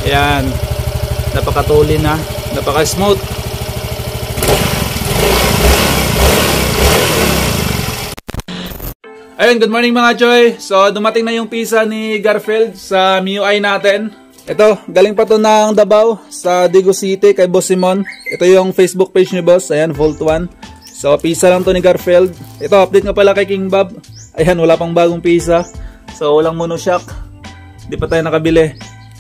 Ayan, napakatulin na, napaka-smooth. Ayun, good morning mga Choy. So dumating na yung pizza ni Garfield sa MIUI natin. Ito, galing pa to ng Davao sa Digo City kay Boss Simon. Ito yung Facebook page ni Boss. Ayan, Volt 1. So pizza lang to ni Garfield. Ito, update nga pala kay King Bob. Ayan, wala pang bagong pizza. So walang monoshock. Di pa tayo nakabili.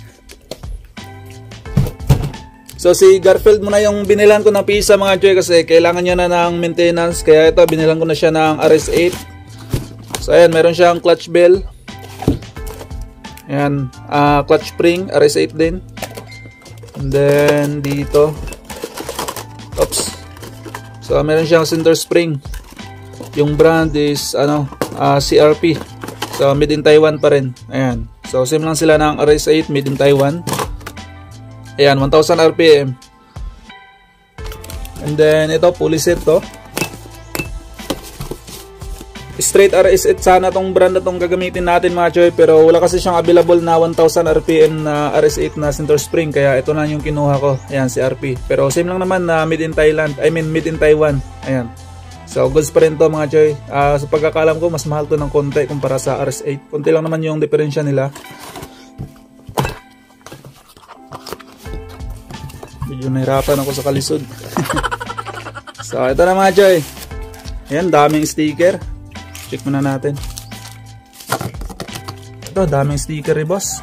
So si Garfield muna yung binilan ko ng pizza mga Choy kasi kailangan niya na ng maintenance. Kaya ito, binilan ko na siya ng RS8. So ayan, meron siyang clutch bell. Ayan, clutch spring, RS8 din. And then dito, oops. So meron siyang center spring. Yung brand is CRP. So made in Taiwan pa rin. Ayan. So same lang sila ng RS8, made in Taiwan. Ayan, 1000 RPM. And then ito, pulley set to. Straight RS8 sana tong brand na tong gagamitin natin mga Choy, pero wala kasi siyang available na 1000 RPM na RS8 na center spring, kaya ito na yung kinuha ko. Ayan, si RP. Pero same lang naman na made in Thailand, made in Taiwan. Ayan. So goods pa rin to mga Choy. Sa pagkakalam ko, mas mahal to ng konti kumpara sa RS8. Konti lang naman yung diferensya nila. Medyo nahirapan ako sa kalisod. So ito na mga Choy. Ayan, daming sticker. Check muna natin. Ito, daming sticker eh, boss.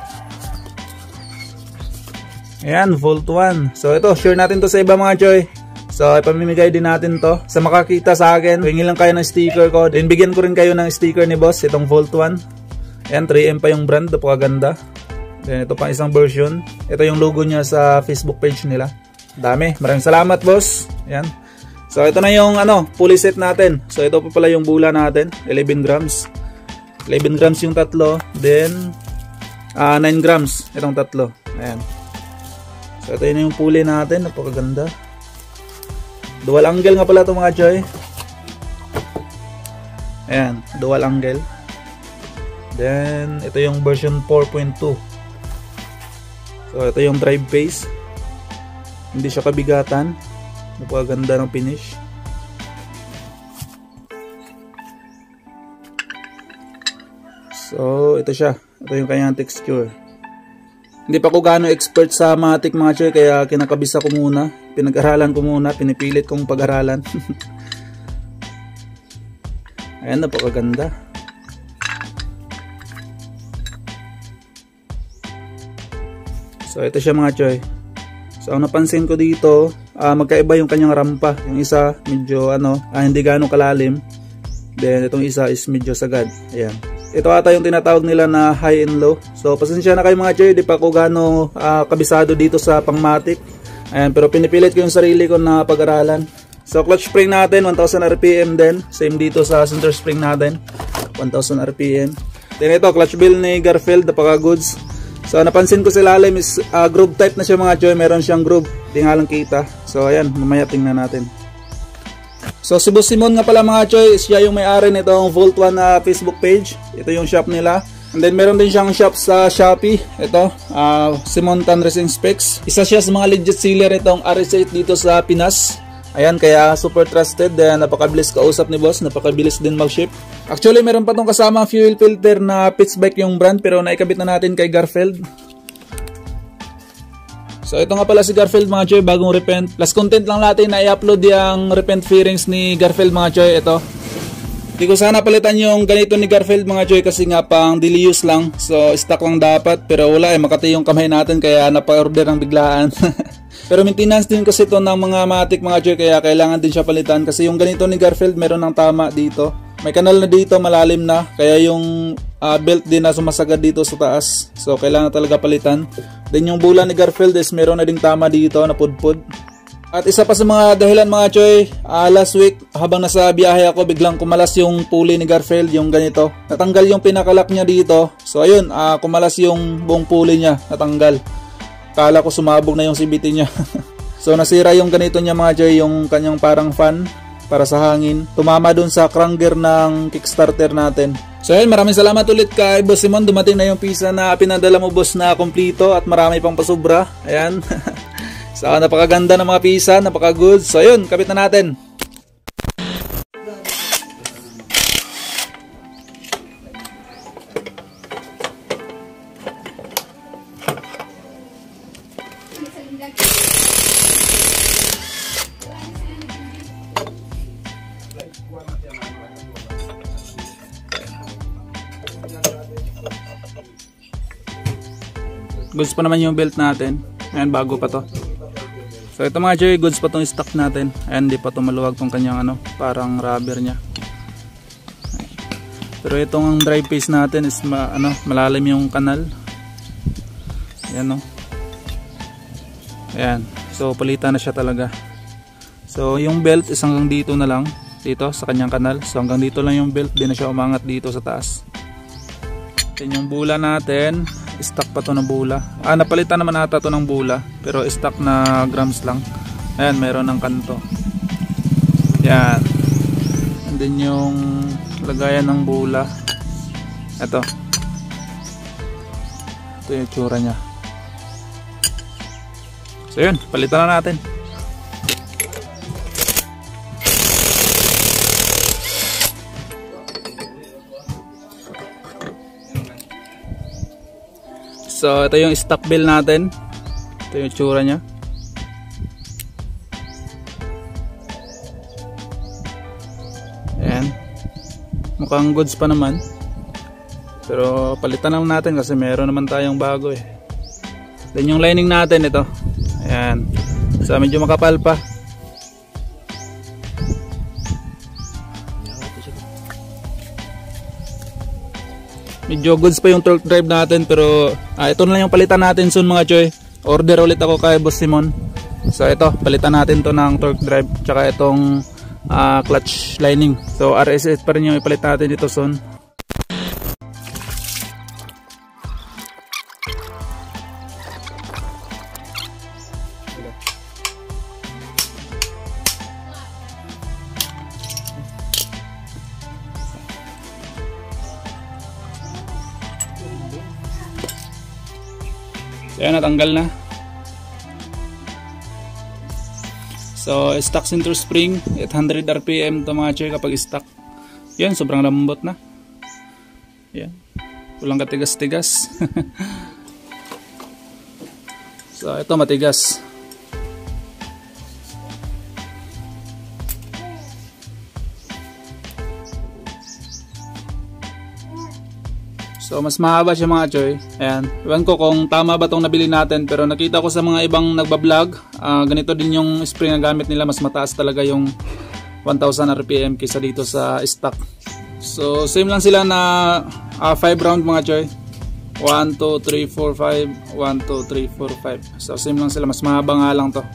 Ayan, Volt 1. So ito, share natin to sa iba mga Choy. So ipamimigay din natin to. Sa makakita sa akin, hingi lang kayo ng sticker ko. Then bigyan ko rin kayo ng sticker ni boss, itong Volt 1. Ayan, 3M pa yung brand, napakaganda. Then ito pa isang version. Ito yung logo niya sa Facebook page nila. Dami, maraming salamat boss. Ayan. So ito na yung pulley set natin. So ito pa pala yung bula natin, 11 grams. 11 grams yung tatlo, then 9 grams itong tatlo. Ayan. So ito yun yung pulley natin, napakaganda. Dual angle nga pala ito mga Choy. Ayan, dual angle. Then ito yung version 4.2. So ito yung drive phase. Hindi siya kabigatan. Napakaganda ng finish. So ito siya. Ito yung kanyang texture. Hindi pa ko gaano expert sa matic mga Choy, kaya kinakabisa ko muna. Pinag-aralan ko muna. Pinipilit kong pag-aralan. Ayan, napakaganda. So ito siya mga Choy. So ang napansin ko dito, magkaiba yung kanyang rampa. Yung isa medyo hindi gaano kalalim. Then itong isa is medyo sagad. Ayan. Ito ata yung tinatawag nila na high and low. So pasensya na kayo mga Choy, di pa ako gaano kabisado dito sa pangmatic. Ayan, pero pinipilit ko yung sarili ko na pag-aralan. So clutch spring natin 1000 RPM din. Same dito sa center spring natin, 1000 RPM. Then ito, clutch bell ni Garfield, napaka goods. So napansin ko sa ilalim is groove type na siya mga Choy. Meron siyang groove, di nga lang kita. So ayan, mamaya tingnan natin. So si Boss Simon nga pala mga Choy, siya yung may-ari nitong Volt 1 na Facebook page. Ito yung shop nila. And then meron din siyang shop sa Shopee. Ito, Simon Tan Racing Specs. Isa siya sa mga legit seller itong RS8 dito sa Pinas. Ayan, kaya super trusted. Napakabilis kausap ni boss, napakabilis din mag-ship. Actually, meron pa tong kasama fuel filter na Pittsbike yung brand, pero naikabit na natin kay Garfield. So ito nga pala si Garfield mga Choy, bagong repent. Last content lang natin na i-upload yung repent fairings ni Garfield mga Choy. Ito. Hindi ko sana palitan yung ganito ni Garfield mga Choy kasi nga pang daily use lang. So stock lang dapat, pero wala makati yung kamay natin kaya napa-order ng biglaan. Pero maintenance din kasi ito ng mga matic mga Choy, kaya kailangan din siya palitan. Kasi yung ganito ni Garfield meron ng tama dito. May kanal na dito, malalim na. Kaya yung belt din na sumasagad dito sa taas. So kailangan talaga palitan. Then yung bula ni Garfield is meron na ding tama dito na pudpud. At isa pa sa mga dahilan mga Choy, last week habang nasa biyahe ako, biglang kumalas yung pulley ni Garfield, yung ganito. Natanggal yung pinakalock niya dito. So ayun, kumalas yung buong pulley niya, natanggal. Kala ko sumabog na yung CVT niya. So nasira yung ganito niya mga Choy, yung kanyang parang fan para sa hangin. Tumama dun sa cranker ng kickstarter natin. So ayun, maraming salamat ulit kay Boss Simon. Dumating na yung pizza na pinadala mo, boss, na kompleto at marami pang pasubra. Ayan. So napakaganda ng mga pizza, napaka-good. So ayun, kabit na natin. Goods pa naman yung belt natin. Ayan, bago pa to. So ito mga Joy, goods pa tong stock natin. Ayan, hindi pa to maluwag tong kanyang ano, parang rubber nya. Pero itong drive piece natin is malalim yung kanal. Ayan, no. Ayan. So palitan na siya talaga. So yung belt is hanggang dito na lang, dito sa kanyang kanal. So hanggang dito lang yung belt, di na siya umangat dito sa taas. Then yung bula natin, stock pa to na bula. Napalitan naman ata to ng bula, pero stock na grams lang. Ayan, meron ng kanto. Yan. And then yung lagayan ng bula. Ito yung tsura nya. So yun, palitan na natin. So ito yung stock bill natin. Ito yung tsura nya. Ayan. Mukhang goods pa naman. Pero palitan lang natin kasi meron naman tayong bago eh. Then yung lining natin ito. Ayan. So medyo makapal pa. Medyo goods pa yung torque drive natin, pero ito na lang yung palitan natin soon mga Choy. Order ulit ako kay Boss Simon. So ito, palitan natin to ng torque drive tsaka itong clutch lining. So RSS pa rin yung ipalit natin dito soon. So yan, natanggal na. So stock center spring 800 rpm to mga Choy kapag stock. Yan, sobrang lambot na. Yan, walang katigas-tigas. So ito matigas. So mas mahaba siya mga Choy. Ayan. Iwan ko kung tama ba itong nabili natin, pero nakita ko sa mga ibang nagbablog, ganito din yung spring na gamit nila. Mas mataas talaga yung 1000 rpm kaysa dito sa stock. So same lang sila na 5 round mga Choy. 1, 2, 3, 4, 5 1, 2, 3, 4, 5. So same lang sila, mas mahaba nga lang to.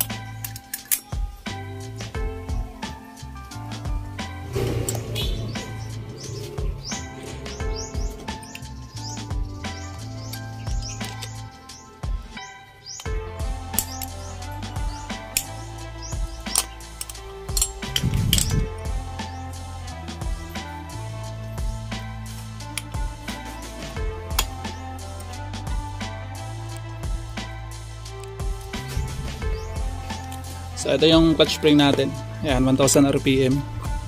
So ito yung clutch spring natin. Ayan, 1000 rpm.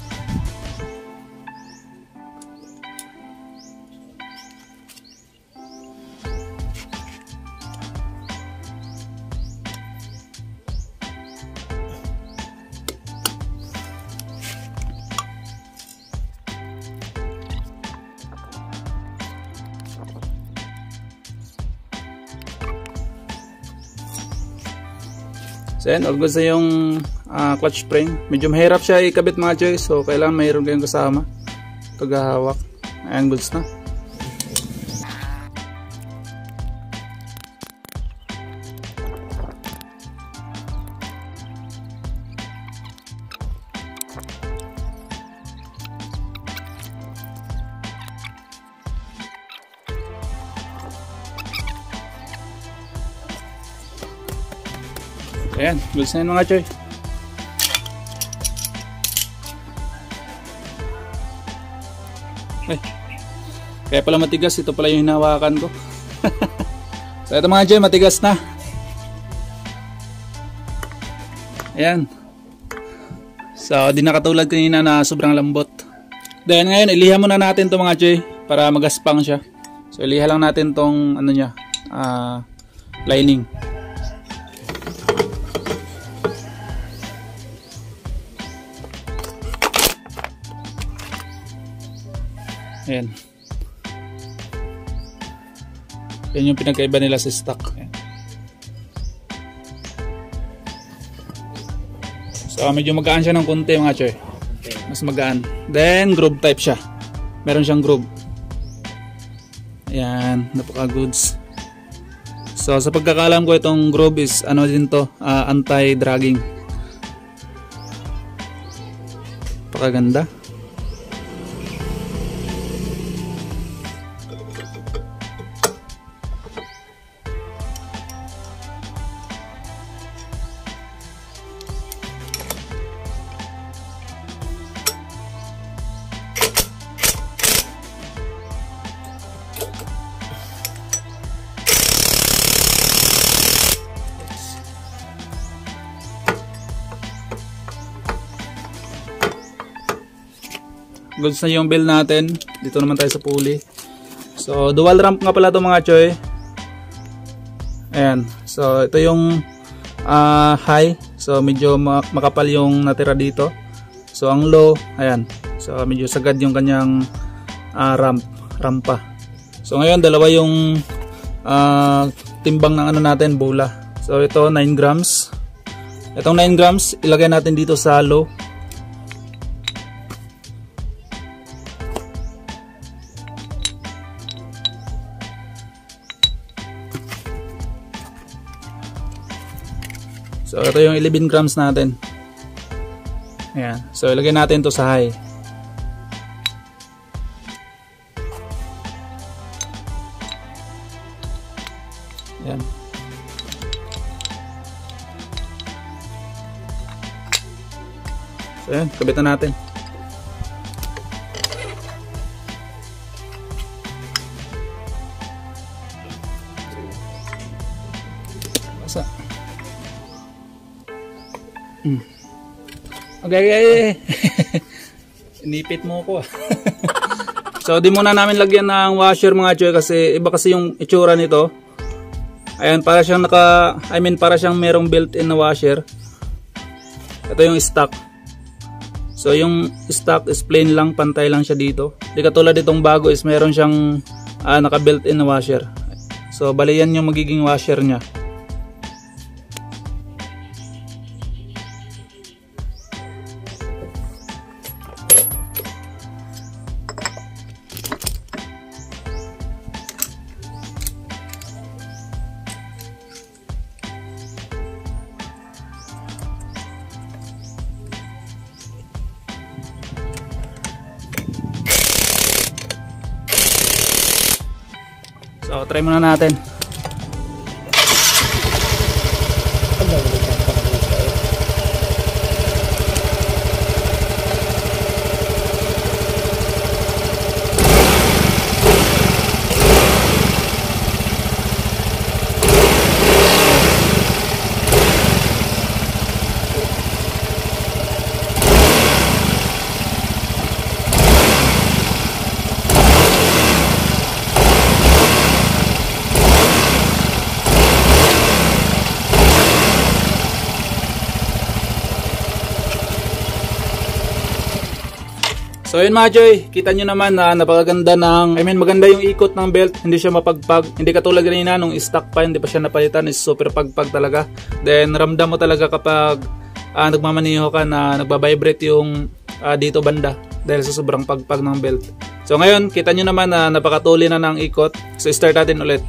So yan, all good sa yung clutch spring. Medyo mahirap siya ikabit mga Choy, so kailangan mayroon kayong kasama paghahawak. Ayan, goods na. Ayan, goods na yun mga Choy. Ay, Kaya pala matigas, ito pala yung hinawakan ko. So ito mga Joy, matigas na. Ayan. So di na katulad kanina na sobrang lambot. Then ngayon iliha muna natin to mga Joy para magaspang siya. So iliha lang natin tong ano niya, lining. Ayan. Yan yung pinagkaiba nila sa stock. Ayan. So medyo magaan siya ng konti mga Choy. Mas magaan. Then groove type siya. Meron siyang groove. Ayan, napaka goods. So sa pagkakalam ko itong groove is ano din to, anti-dragging. Napakaganda. Goods na yung bell natin. Dito naman tayo sa pulley. So dual ramp nga pala ito mga Choy. Ayan. So ito yung high. So medyo makapal yung natira dito. So ang low, ayan. So medyo sagad yung kanyang rampa. So ngayon dalawa yung timbang ng ano natin, bola. So ito 9 grams. Itong 9 grams ilagay natin dito sa low. So ito yung 11 grams natin. Ayan. So ilagay natin to sa high. Ayan. So ayan, kabitan natin. Basa. Okay. Inipit mo ko. So di muna namin lagyan ng washer mga Choy kasi iba kasi yung itsura nito. Ayan, para siyang para siyang merong built-in na washer. Ito yung stock. So yung stock is plain lang, pantay lang siya dito. Di katulad itong bago is meron siyang naka built-in na washer. So bali yan yung magiging washer niya. So try muna natin. So yun mga Choy, kita nyo naman na napakaganda maganda yung ikot ng belt, hindi siya mapagpag, hindi katulad ganina nung stock pa, hindi pa siya napalitan, is super pagpag talaga. Then ramdam mo talaga kapag nagmamaniho ka na nagbabibrate yung dito banda dahil sa sobrang pagpag ng belt. So ngayon, kita nyo naman na napakatuli na ng ikot, so start natin ulit.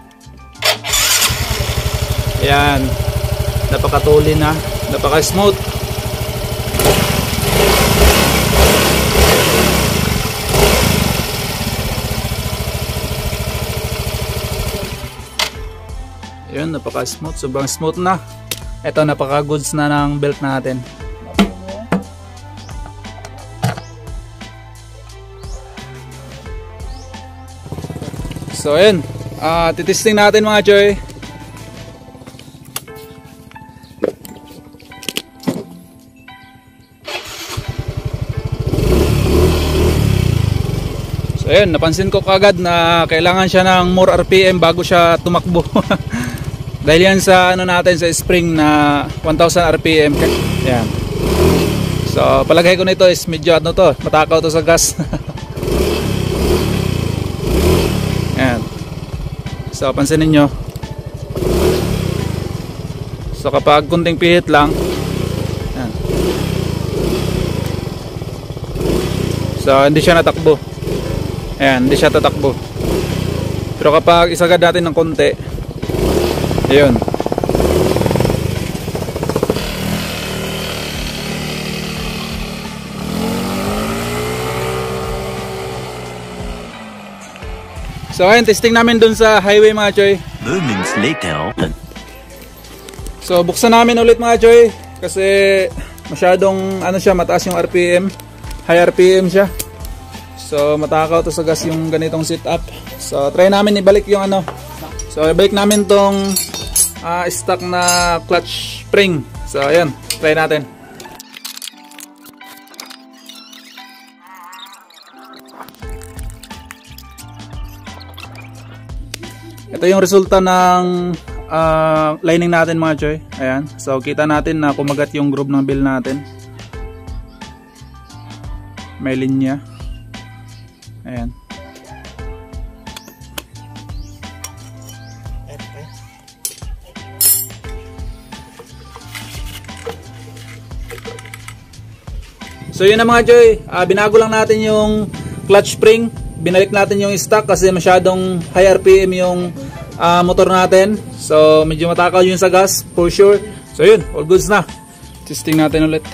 Ayan, napakatuli na, napaka-smooth. Yun, napaka-smooth, sobrang smooth na. Ito, napaka-goods na ng belt natin. So ayun, titesting natin mga choy. So ayun, napansin ko kagad na kailangan siya ng more RPM bago siya tumakbo. Dahil yan sa ano natin sa spring na 1000 RPM. Yan. So palagay ko nito is medyo ano to, matakaw to sa gas. Yan. So pansinin nyo. So kapag kunting pihit lang, yan. So hindi siya natakbo. Ayan, hindi siya tatakbo. Pero kapag isagad natin ng konti, ayun. So ayun, testing namin dun sa highway mga choy. Moments later. So buksan namin ulit mga choy, kasi masyadong ano siya, mataas yung RPM. High RPM siya. So matakaw to sa gas yung ganitong setup. So try namin ibalik yung ano. So ibalik namin tong stock na clutch spring. So ayan, try natin. Ito yung resulta ng lining natin mga choy. Ayan. So kita natin na kumagat yung groove ng bill natin. May linya. Ayan. So yun na mga choy, binago lang natin yung clutch spring. Binalik natin yung stock kasi masyadong high RPM yung motor natin. So medyo matakaw yun sa gas for sure. So yun, all goods na. Testing natin ulit.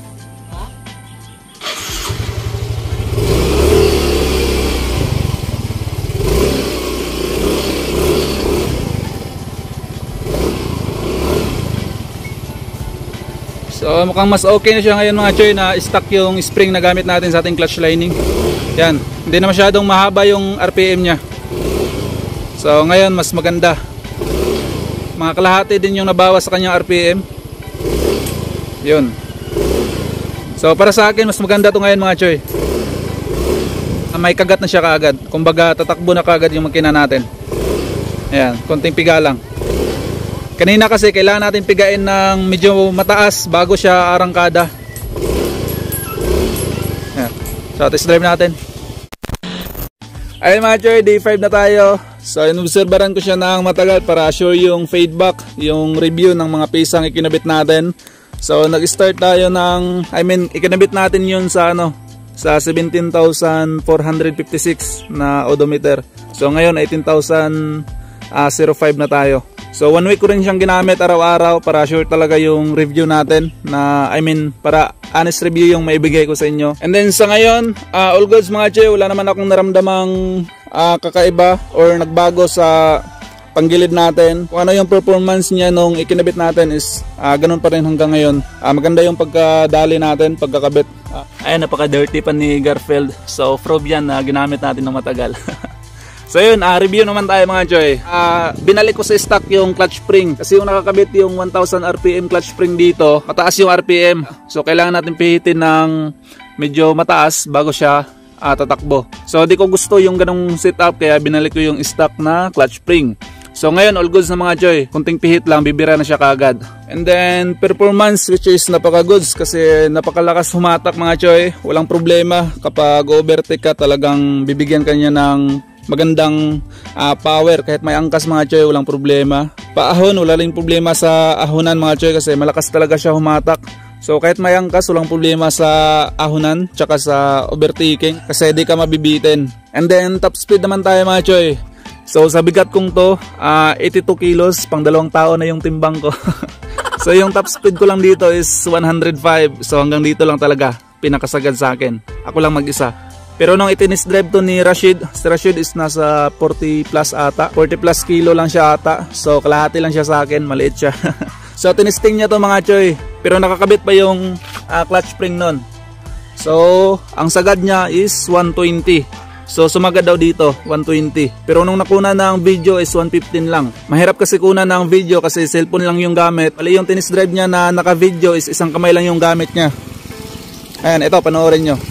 So mukhang mas okay na siya ngayon mga choy, na stock yung spring na gamit natin sa ating clutch lining. Yan, hindi na masyadong mahaba yung RPM nya. So ngayon mas maganda. Mga kalahati din yung nabawas sa kanyang RPM. Yun. So para sa akin mas maganda to ngayon mga choy. May kagat na siya kaagad. Kumbaga tatakbo na kaagad yung makina natin. Ayan, konting piga lang. Kanina kasi kailangan natin pigain ng medyo mataas bago siya arangkada. Ayan. So test drive natin. Ayun mga choy, day 5 na tayo. So inobserbaran ko siya ng matagal para sure yung feedback, yung review ng mga pisang ikinabit natin. So nag-start tayo ng, ikinabit natin yun sa ano, sa 17,456 na odometer. So ngayon 18,005 na tayo. So 1 week ko rin siyang ginamit araw-araw para sure talaga yung review natin na para honest review yung maibigay ko sa inyo. And then sa ngayon, all goods mga choy, wala naman akong naramdamang kakaiba or nagbago sa panggilid natin. Kung ano yung performance niya nung ikinabit natin is ganun pa rin hanggang ngayon. Maganda yung pagkadali natin, pagkakabit. Ayun, napaka-dirty pa ni Garfield. So probe yan na ginamit natin ng matagal. So yun, review naman tayo mga choy. Binalik ko sa stock yung clutch spring kasi yung nakakabit yung 1000 RPM clutch spring dito, mataas yung RPM. So kailangan natin pihitin ng medyo mataas bago siya tatakbo. So di ko gusto yung ganong setup kaya binalik ko yung stock na clutch spring. So ngayon all goods na mga choy, kunting pihit lang bibira na siya kaagad. And then performance, which is napaka goods kasi napakalakas humatak mga choy. Walang problema kapag overtake ka, talagang bibigyan kanya ng magandang power. Kahit may angkas mga choy, walang problema. Paahon, wala rin problema sa ahonan mga choy kasi malakas talaga siya humatak. So kahit may angkas, walang problema sa ahonan tsaka sa overtaking kasi di ka mabibitin. And then top speed naman tayo mga choy. So sa bigat kong to, 82 kilos, pang 2 tao na yung timbang ko. So yung top speed ko lang dito is 105. So hanggang dito lang talaga, pinakasagad sa akin. Ako lang mag-isa. Pero nung itinis drive to ni Rashid, si Rashid is nasa 40 plus ata. 40 plus kilo lang siya ata. So kalahati lang siya sa akin, maliit siya. So tinisting niya to mga choy. Pero nakakabit pa yung clutch spring nun. So ang sagad niya is 120. So sumagad daw dito 120. Pero nung nakuna ng video is 115 lang. Mahirap kasi kuna ng video kasi cellphone lang yung gamit. Bali yung tennis drive niya na naka-video is isang kamay lang yung gamit niya. Ayan, ito panoorin nyo.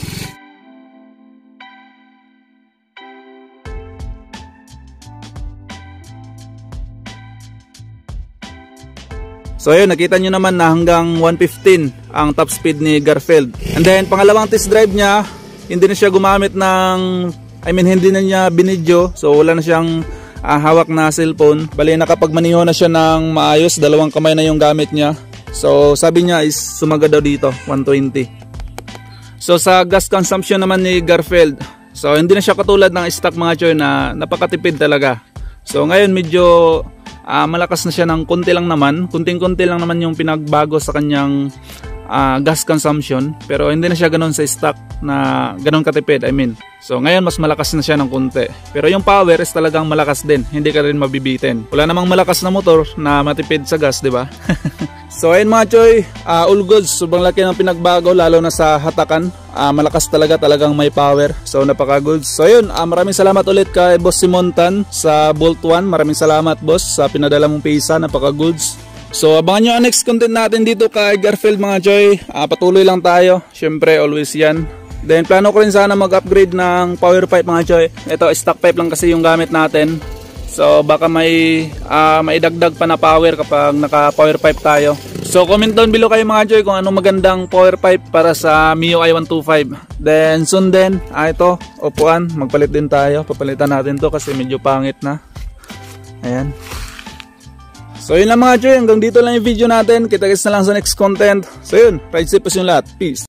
So ayun, nakita nyo naman na hanggang 115 ang top speed ni Garfield. And then pangalawang test drive niya, hindi na siya gumamit ng, hindi na niya binidyo. So wala na siyang hawak na cellphone. Bali nakapagmaniho na siya ng maayos, dalawang kamay na yung gamit niya. So sabi niya is sumagad daw dito 120. So sa gas consumption naman ni Garfield, so hindi na siya katulad ng stock mga choy na napakatipid talaga. So ngayon medyo malakas na siya ng konti lang naman, kunting-kunti lang naman yung pinagbago sa kanyang gas consumption, pero hindi na siya ganoon sa stock na ganoon katipid, So ngayon mas malakas na siya ng konti, pero yung power is talagang malakas din, hindi ka rin mabibitin. Wala namang malakas na motor na matipid sa gas, di ba? So ayun mga choy, all goods, sobrang laki ng pinagbago lalo na sa hatakan. Malakas talagang may power. So napaka goods. So ayun, maraming salamat ulit kay Boss Simontan sa Bolt 1. Maraming salamat boss sa pinadala mong pisa, napaka goods. So abangan nyo ang next content natin dito kay Garfield mga choy. Patuloy lang tayo, syempre always yan. Then plano ko rin sana mag-upgrade ng power pipe mga choy. Ito stock pipe lang kasi yung gamit natin. So baka may maidagdag pa na power kapag naka power pipe tayo. So comment down below kayo mga choy kung anong magandang power pipe para sa MIUI 125. Then soon din, ito, upuan, magpalit din tayo. Papalitan natin to kasi medyo pangit na. Ayan. So yun lang mga choy, hanggang dito lang yung video natin. Kita-kits na lang sa next content. So yun, ride safe po yung lahat. Peace.